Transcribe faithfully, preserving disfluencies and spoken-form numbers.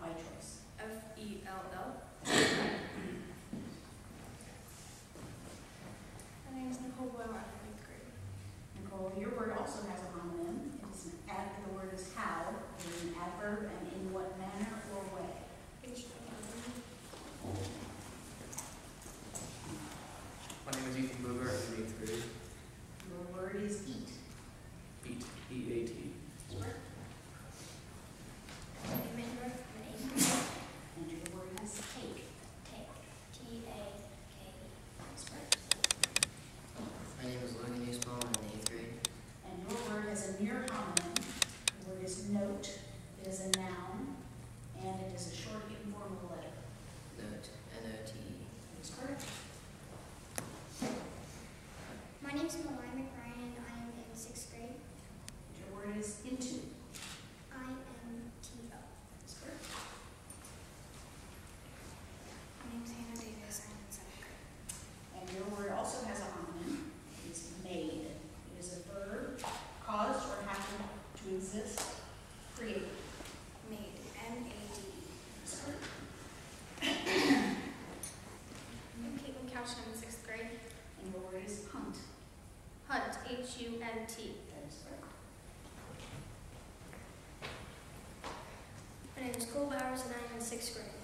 by choice? F E L L. My name is Nicole Boyle. I'm in eighth grade. Nicole, your word also has a homonym. It is an ad, the word is how. It is an adverb, and in what manner or way? My name is Ethan Booger. I'm in eighth grade. Your word is eat. Eat. E A T. My name is Ruth. I'm in eighth grade. And your word is take. Take. T A K E. My name is Logan Nussbaum. I'm in eighth grade. And your word has a near homonym. The word is note. It is a noun, and it is a short informal letter. Note. N O T E. That is correct. My name is Malloy McBrien. I am in sixth grade. Your word is into. I M T O. That is correct. My name is Hannah Davis. I'm in seventh grade. And your word also has a homonym. It is made. It is a verb, caused or happened to exist, created. Made. M A D E. That's correct. I'm Caitlin Couch. I'm in sixth grade. And your word is hunt. Hunt. H U N T. That is correct. My name is Cole Bowers and I am in sixth grade.